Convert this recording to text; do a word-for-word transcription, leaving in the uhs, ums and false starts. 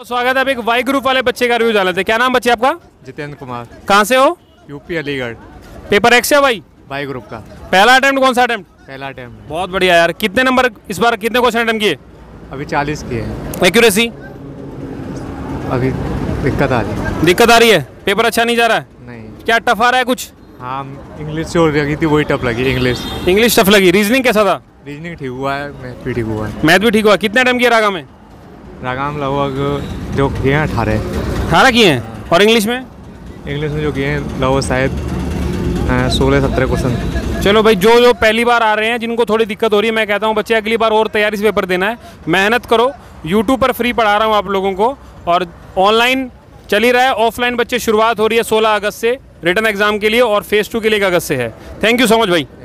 स्वागत है। अब एक वाई ग्रुप वाले बच्चे का रिव्यू डालते हैं। क्या नाम बच्चे आपका? जितेंद्र कुमार। कहाँ से हो? यूपी अलीगढ़। पेपर एक्स है भाई? वाई ग्रुप का पहला अटेम्प्ट कौन सा अटेम्प्ट? पहला अटेम्प्ट। बहुत बढ़िया यार। कितने नंबर इस बार, कितने क्वेश्चन अटेम्प्ट किए? अभी चालीस किए हैं। एक्यूरेसी? अभी दिक्कत आ रही है। दिक्कत आ रही है? पेपर अच्छा नहीं जा रहा है? नहीं। क्या टफ आ रहा है कुछ? हाँ, इंग्लिश जो लगी थी वही टफ लगी। इंग्लिश इंग्लिश टफ लगी। रीजनिंग कैसा था? रीजनिंग ठीक हुआ है, मैथ भी ठीक हुआ है। मैथ भी ठीक हुआ। कितने अटेम्प्ट किए रागा में? रागाम लगभग जो किए हैं अठारह। अठारह किए हैं। और इंग्लिश में? इंग्लिश में जो किए हैं लगभग शायद सोलह सत्रह क्वेश्चन। चलो भाई, जो जो पहली बार आ रहे हैं जिनको थोड़ी दिक्कत हो रही है, मैं कहता हूँ बच्चे अगली बार और तैयारी से पेपर देना है, मेहनत करो। यूट्यूब पर फ्री पढ़ा रहा हूँ आप लोगों को, और ऑनलाइन चल ही रहा है। ऑफलाइन बच्चे शुरुआत हो रही है सोलह अगस्त से रिटर्न एग्जाम के लिए, और फेज़ टू के लिए एक अगस्त से है। थैंक यू सो मच भाई।